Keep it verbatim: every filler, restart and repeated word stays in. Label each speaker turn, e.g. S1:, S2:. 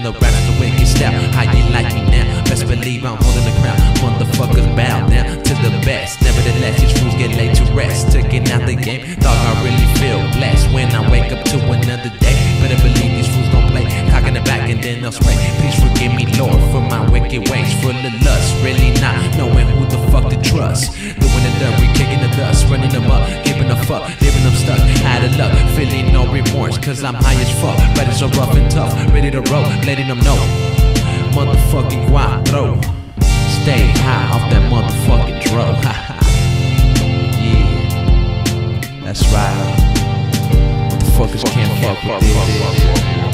S1: around at the wicked style. How you like me now? Best believe I'm holding the crown. Motherfuckers bow now to the best. Nevertheless, these fools get laid to rest. Taking out the game, dog, I really feel blessed when I wake up to another day. Better believe these fools gon' play, cocking the back and then they'll spray. Please forgive me, Lord, for my wicked ways, full of lust. Really not knowing who the fuck to trust. Doing the dirt, we kicking the dust, running them up, giving a fuck, leaving them stuck. Out of luck, feeling no remorse, cause I'm high as fuck. But it's so rough and tough, ready to roll, letting them know. Motherfucking Cuatro, stay high off that motherfucking dro. Yeah, that's right. Motherfuckers can't fuck with this.